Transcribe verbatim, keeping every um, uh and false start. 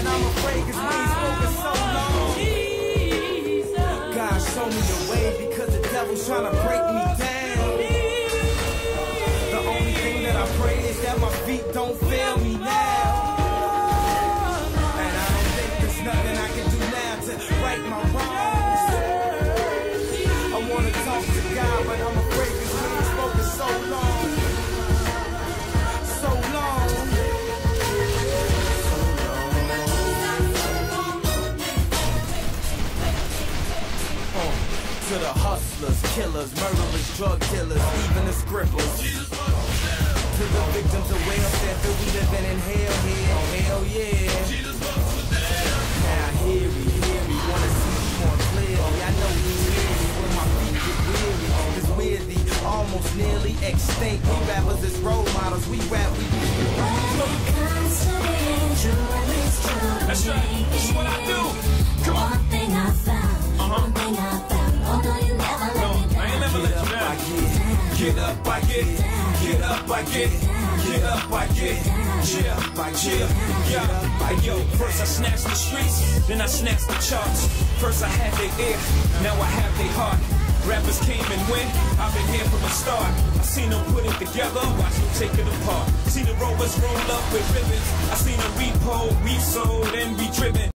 but I'm afraid cause we ain't spoken so long. God, show me the way because the devil's trying to break me down. The only thing that I pray is that my feet don't fail me now. And I don't think there's nothing I can do now to right my wrongs. I wanna talk to God, but I'm afraid cause we ain't spoken so long. So long. To the hustlers, killers, murderers, drug dealers, even the scribblers. To the victims of welfare, that we living in hell here, hell yeah. Now hear me, hear me, wanna see you more clearly. I know you hear me when my feet get weary. Cause we're the almost nearly extinct. We rappers as role models, we rap, we do. That's right, this is what I do. Come on. One thing I found, Uh-huh. one thing I found. Oh no, you never let No, me down. I ain't never let you down. Get up, I get, get up, I get, get up, I get, Yeah, yeah, yeah. Hey, yo, first I snatched the streets, then I snatched the charts. First I had their ear, now I have their heart. Rappers came and went, I've been here from the start. I seen them put it together, watch them take it apart. See the rovers roll up with ribbons, I seen them repo, we sold and we driven.